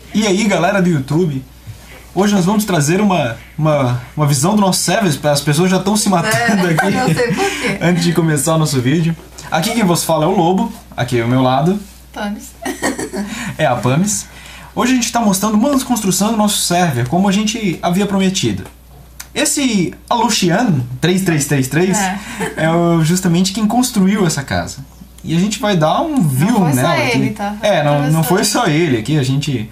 E aí, galera do YouTube, hoje nós vamos trazer uma visão do nosso server. As pessoas já estão se matando aqui não sei por quê. antes de começar o nosso vídeo. Aqui quem vos fala é o Lobo, aqui ao meu lado Pamis. é a Pamis. Hoje a gente está mostrando uma construção do nosso server, como a gente havia prometido. Esse Aluxian 3333 justamente quem construiu essa casa. E a gente vai dar um view não foi nela só aqui. ele, tá? Não foi só ele aqui, a gente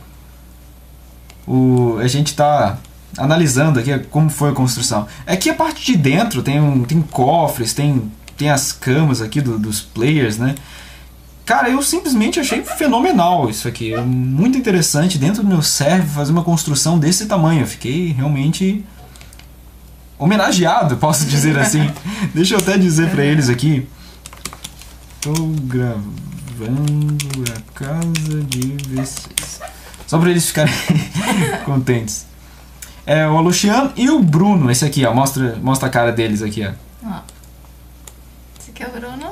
tá analisando aqui como foi a construção. Aqui a parte de dentro tem cofres, tem as camas aqui dos players, né? Cara, eu simplesmente achei fenomenal isso aqui. É muito interessante dentro do meu server fazer uma construção desse tamanho. Eu fiquei realmente homenageado, posso dizer assim. Deixa eu até dizer pra eles aqui. Tô gravando a casa de vocês. Só pra eles ficarem contentes. É o Aluxian e o Bruno, esse aqui, ó. Mostra a cara deles aqui, ó. Esse aqui é o Bruno.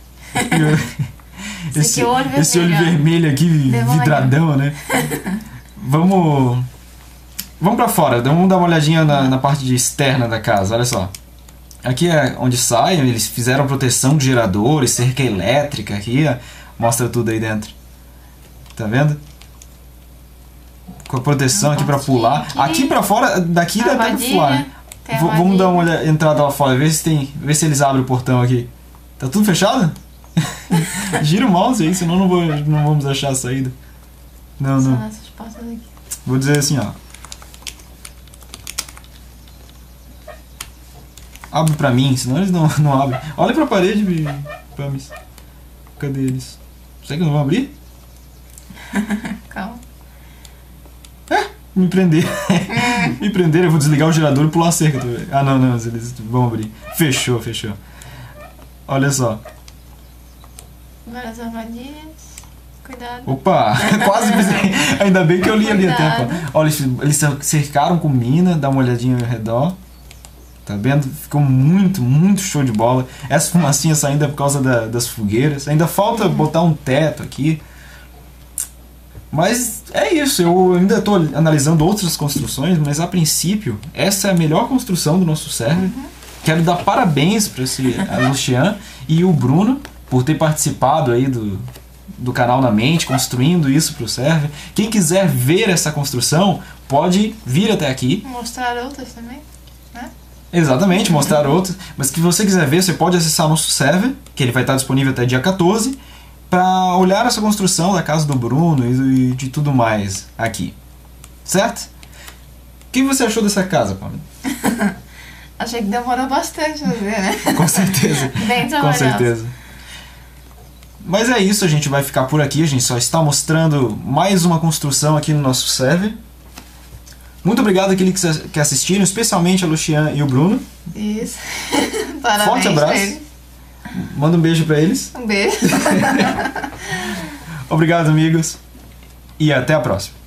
Esse olho vermelho aqui, vidradão, né? Vamos pra fora, vamos dar uma olhadinha na parte externa da casa, olha só. Aqui é onde sai, eles fizeram proteção de geradores, cerca elétrica aqui, ó. Mostra tudo aí dentro. Tá vendo? Com a proteção aqui pra pular. Aqui pra fora, daqui dá até pra pular, né? Vamos dar uma entrada lá fora, ver se eles abrem o portão aqui. Tá tudo fechado? Gira o mouse aí, senão não vamos achar a saída. Não. Essas portas aqui. Vou dizer assim, ó. Abre pra mim, senão eles não abrem. Olha pra parede, Pamis. Cadê eles? Será que não vão abrir? Calma. Me prender. Me prender, eu vou desligar o gerador e pular a cerca. Ah, não, eles vão abrir. Fechou. Olha só. Várias armadilhas. Cuidado. Opa, quase pisei. Ainda bem que eu li ali a tempo. Olha, eles cercaram com mina, dá uma olhadinha ao redor. Tá vendo? Ficou muito show de bola. Essa fumacinha saindo é por causa das fogueiras. Ainda falta botar um teto aqui. Mas é isso, eu ainda estou analisando outras construções, mas a princípio, essa é a melhor construção do nosso server. Quero dar parabéns para esse Aluxian e o Bruno por ter participado aí do canal Na Mente, construindo isso para o server. Quem quiser ver essa construção, pode vir até aqui. Mostrar outras também, né? Exatamente, mostrar outras. Mas se você quiser ver, você pode acessar nosso server, que ele vai estar disponível até dia 14, para olhar essa construção da casa do Bruno e de tudo mais aqui. Certo? O que você achou dessa casa, Pamela? Achei que demorou bastante a ver, né? Com certeza. Bem Com trabalhoso. certeza. Mas é isso, a gente vai ficar por aqui. A gente só está mostrando mais uma construção aqui no nosso server. Muito obrigado àqueles que assistiram, especialmente a Aluxian e o Bruno. Isso. Parabéns. Forte abraço. Manda um beijo pra eles. Um beijo. Obrigado, amigos. E até a próxima.